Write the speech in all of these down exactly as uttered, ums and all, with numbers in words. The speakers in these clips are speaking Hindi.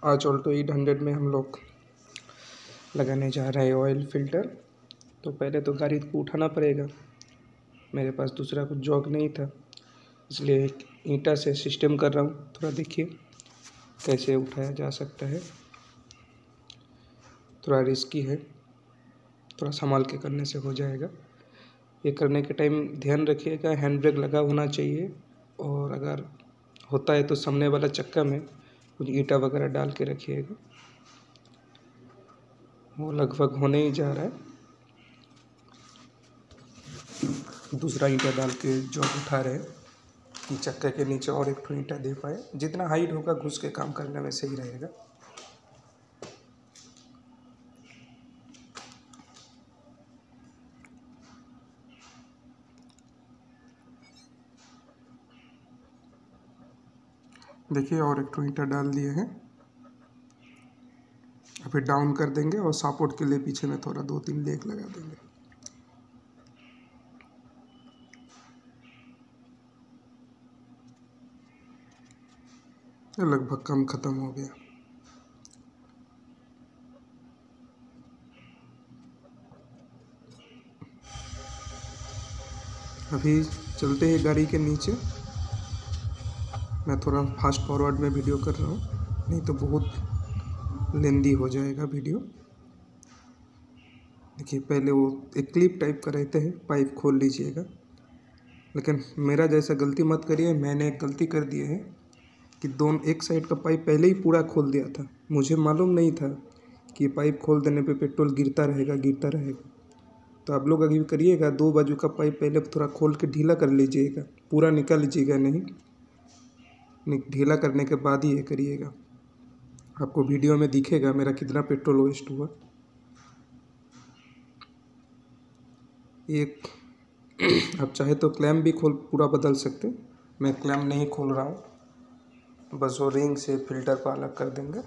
आज ऑल्टो एट हंड्रेड में हम लोग लगाने जा रहे हैं ऑयल फ़िल्टर। तो पहले तो गाड़ी को उठाना पड़ेगा। मेरे पास दूसरा कुछ जॉक नहीं था, इसलिए एक ईंटा से सिस्टम कर रहा हूँ। थोड़ा देखिए कैसे उठाया जा सकता है। थोड़ा रिस्की है, थोड़ा संभाल के करने से हो जाएगा। ये करने के टाइम ध्यान रखिएगा हैंड ब्रेक लगा होना चाहिए, और अगर होता है तो सामने वाला चक्का में कुछ ईंटा वगैरह डाल के रखिएगा। वो लगभग होने ही जा रहा है। दूसरा ईंटा डाल के जॉक उठा रहे हैं कि चक्के के नीचे और एक ठो ईंटा दे पाए। जितना हाइट होगा घुस के काम करने में सही रहेगा। देखिए और एक ठो ईंटा डाल दिए हैं। अभी डाउन कर देंगे और सपोर्ट के लिए पीछे में थोड़ा दो तीन लेग लगा देंगे। ये लगभग काम ख़त्म हो गया। अभी चलते हैं गाड़ी के नीचे। मैं थोड़ा फास्ट फॉरवर्ड में वीडियो कर रहा हूँ, नहीं तो बहुत लेंदी हो जाएगा वीडियो। देखिए पहले वो एक क्लिप टाइप का रहते हैं, पाइप खोल लीजिएगा। लेकिन मेरा जैसा गलती मत करिए। मैंने एक गलती कर दी है कि दोनों एक साइड का पाइप पहले ही पूरा खोल दिया था। मुझे मालूम नहीं था कि पाइप खोल देने पे पेट्रोल गिरता रहेगा गिरता रहेगा। तो आप लोग अभी करिएगा, दो बाजू का पाइप पहले थोड़ा खोल के ढीला कर लीजिएगा, पूरा निकाल लीजिएगा नहीं, ढीला करने के बाद ही ये करिएगा। आपको वीडियो में दिखेगा मेरा कितना पेट्रोल वेस्ट हुआ। एक आप चाहे तो क्लैम्प भी खोल पूरा बदल सकते। मैं क्लैम्प नहीं खोल रहा हूँ, बस वो रिंग से फिल्टर को अलग कर देंगे।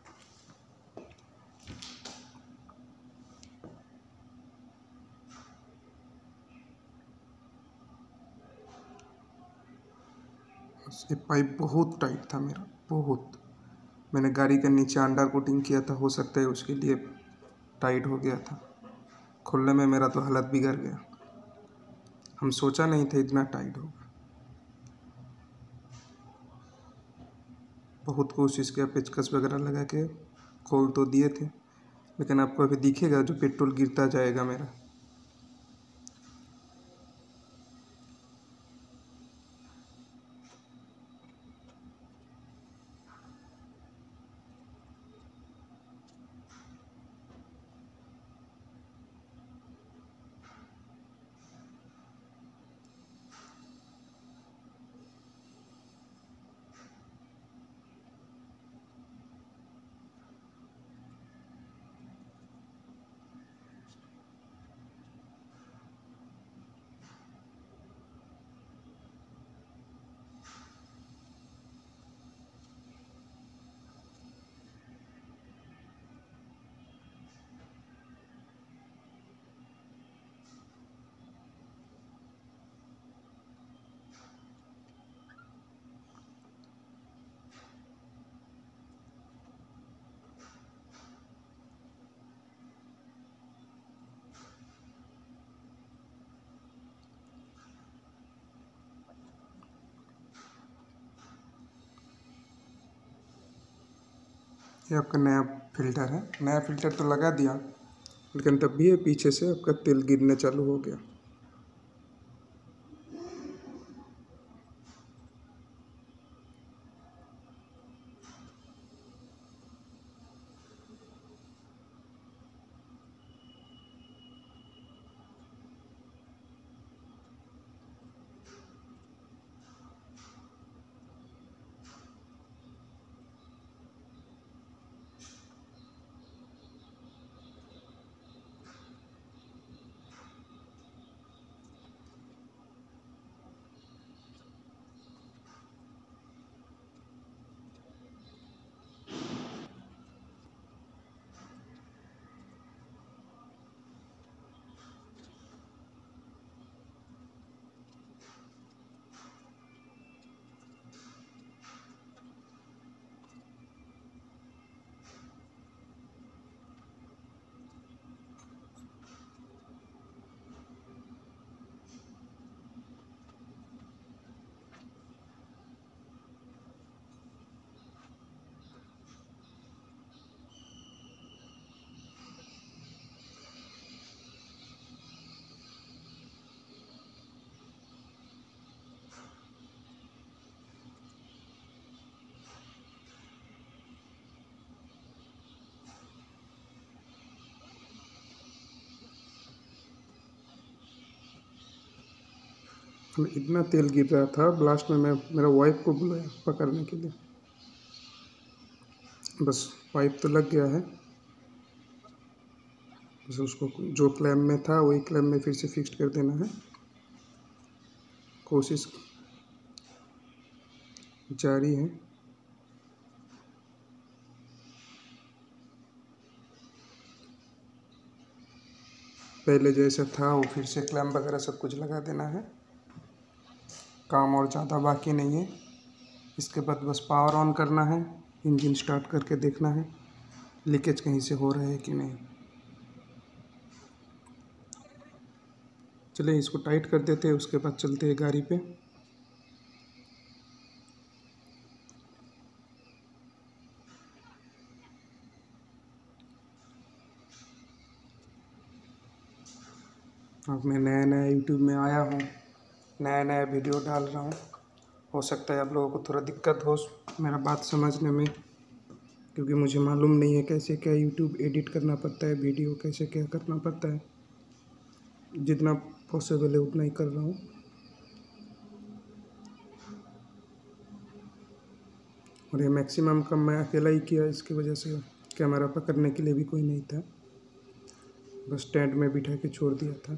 ये पाइप बहुत टाइट था मेरा, बहुत। मैंने गाड़ी के नीचे अंडर कोटिंग किया था, हो सकता है उसके लिए टाइट हो गया था। खोलने में मेरा तो हालत बिगड़ गया। हम सोचा नहीं था इतना टाइट होगा। बहुत कोशिश किया, पेचकस वगैरह लगा के खोल तो दिए थे, लेकिन आपको अभी दिखेगा जो पेट्रोल गिरता जाएगा मेरा। ये आपका नया फ़िल्टर है। नया फ़िल्टर तो लगा दिया, लेकिन तब भी ये पीछे से आपका तेल गिरने चालू हो गया। इतना तेल गिर रहा था, लास्ट में मैं मेरा वाइफ को बुलाया पकड़ने के लिए। बस पाइप तो लग गया है, बस उसको जो क्लैम में था वही क्लैम में फिर से फिक्स कर देना है। कोशिश जारी है। पहले जैसा था वो फिर से क्लैम वगैरह सब कुछ लगा देना है। काम और ज़्यादा बाकी नहीं है। इसके बाद बस पावर ऑन करना है, इंजन स्टार्ट करके देखना है लीकेज कहीं से हो रहा है कि नहीं। चलिए इसको टाइट कर देते हैं, उसके बाद चलते हैं गाड़ी पे। अब मैं नया नया यूट्यूब में आया हूँ, नया नया वीडियो डाल रहा हूँ। हो सकता है आप लोगों को थोड़ा दिक्कत हो मेरा बात समझने में, क्योंकि मुझे मालूम नहीं है कैसे क्या यूट्यूब एडिट करना पड़ता है, वीडियो कैसे क्या करना पड़ता है। जितना पॉसिबल है उतना ही कर रहा हूँ। और ये मैक्सिमम काम मैं अकेला ही किया, इसकी वजह से कैमरा पकड़ने के लिए भी कोई नहीं था, बस टेंट में बिठा के छोड़ दिया था।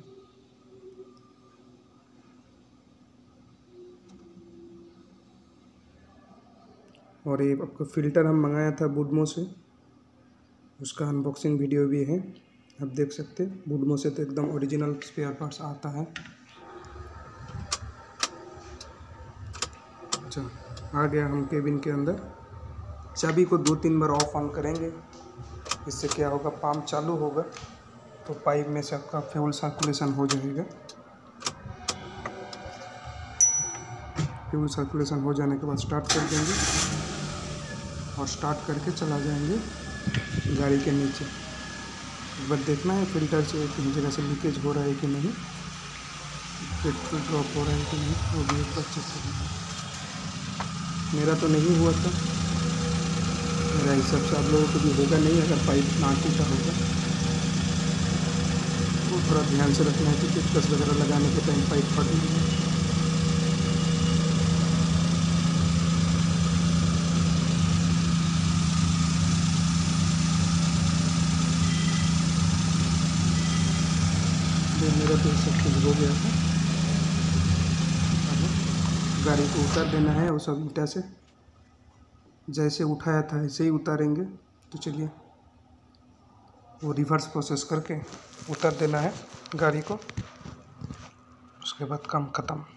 और ये आपका फ़िल्टर हम मंगाया था बुडमो से, उसका अनबॉक्सिंग वीडियो भी है, आप देख सकते हैं। बुडमो से तो एकदम ओरिजिनल स्पेयर पार्ट्स आता है। अच्छा, आ गया हम केबिन के अंदर। चाबी को दो तीन बार ऑफ ऑन करेंगे, इससे क्या होगा, पंप चालू होगा तो पाइप में से आपका फ्यूल सर्कुलेशन हो जाएगा। फ्यूल सर्कुलेशन हो जाने के बाद स्टार्ट कर देंगे और स्टार्ट करके चला जाएंगे गाड़ी के नीचे। एक बार देखना है फिल्टर से कहीं जगह से लीकेज हो रहा है कि नहीं, पेट्रोल ड्रॉप हो रहा है कि नहीं, वो भी एक बार चेक करना। मेरा तो नहीं हुआ था, मेरा हिसाब से आप लोगों को भी होगा नहीं अगर पाइप ना टूटा होगा तो थोड़ा ध्यान से रखना है कि पेचकस वगैरह लगाने के टाइम पाइप फट नहीं जाए। मेरा तो सब कुछ हो गया था। अब गाड़ी को उतार देना है, वो सब ईंटा से जैसे उठाया था ऐसे ही उतारेंगे। तो चलिए वो रिवर्स प्रोसेस करके उतार देना है गाड़ी को, उसके बाद काम ख़त्म।